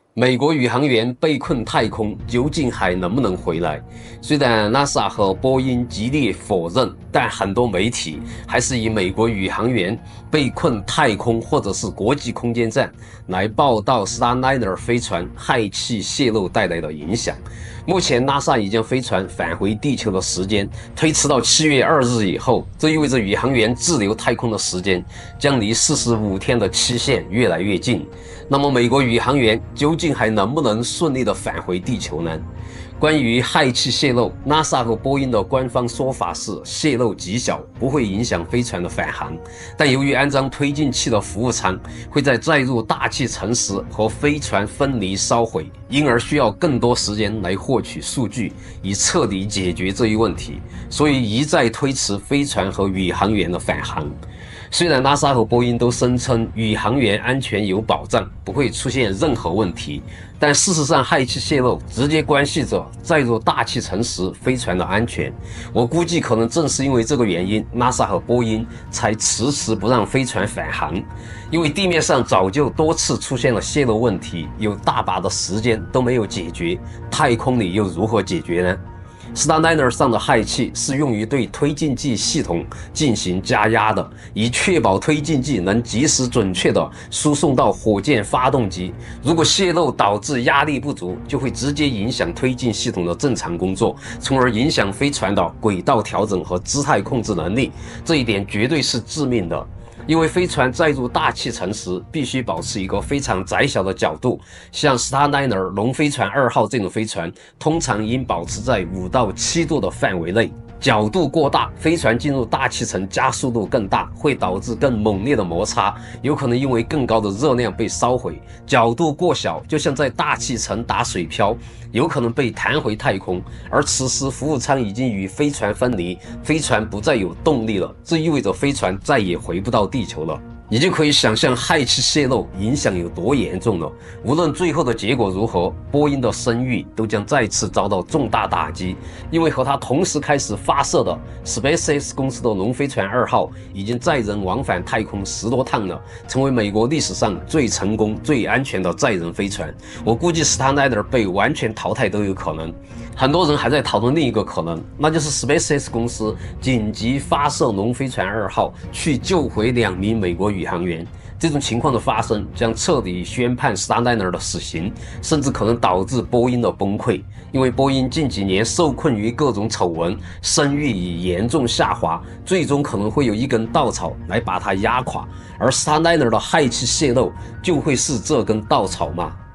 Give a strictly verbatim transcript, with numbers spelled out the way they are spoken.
美国宇航员被困太空，究竟还能不能回来？虽然 NASA 和波音极力否认，但很多媒体还是以美国宇航员被困太空或者是国际空间站来报道 Starliner 飞船氦气泄漏带来的影响。目前 NASA 已将飞船返回地球的时间推迟到七月二日以后，这意味着宇航员滞留太空的时间将离四十五天的期限越来越近。那么，美国宇航员究竟还能不能顺利的返回地球呢？关于氦气泄漏 ，NASA 和波音的官方说法是泄漏极小，不会影响飞船的返航。但由于安装推进器的服务舱会在载入大气层时和飞船分离烧毁，因而需要更多时间来获取数据，以彻底解决这一问题，所以一再推迟飞船和宇航员的返航。虽然 NASA 和波音都声称宇航员安全有保障，不会出现任何问题，但事实上氦气泄漏直接关系着载入大气层时飞船的安全。我估计可能正是因为这个原因 ，NASA 和波音才迟迟不让飞船返航，因为地面上早就多次出现了泄漏问题，有大把的时间都没有解决，太空里又如何解决呢？Starliner 上的氦气是用于对推进剂系统进行加压的，以确保推进剂能及时准确地输送到火箭发动机。如果泄漏导致压力不足，就会直接影响推进系统的正常工作，从而影响飞船的轨道调整和姿态控制能力。这一点绝对是致命的。因为飞船载入大气层时，必须保持一个非常窄小的角度，像 Starliner 龙飞船二号这种飞船，通常应保持在五到七度的范围内。角度过大，飞船进入大气层加速度更大，会导致更猛烈的摩擦，有可能因为更高的热量被烧毁。角度过小，就像在大气层打水漂，有可能被弹回太空。而此时服务舱已经与飞船分离，飞船不再有动力了，这意味着飞船再也回不到地球了。你就可以想象氦气泄漏影响有多严重了。无论最后的结果如何，波音的声誉都将再次遭到重大打击，因为和它同时开始发射的 SpaceX 公司的龙飞船二号已经载人往返太空十多趟了，成为美国历史上最成功、最安全的载人飞船。我估计 Starliner 被完全淘汰都有可能。很多人还在讨论另一个可能，那就是 SpaceX 公司紧急发射龙飞船二号去救回两名美国宇航员。这种情况的发生将彻底宣判 Starliner 的死刑，甚至可能导致波音的崩溃。因为波音近几年受困于各种丑闻，声誉已严重下滑，最终可能会有一根稻草来把它压垮，而 Starliner 的氦气泄漏就会是这根稻草吗？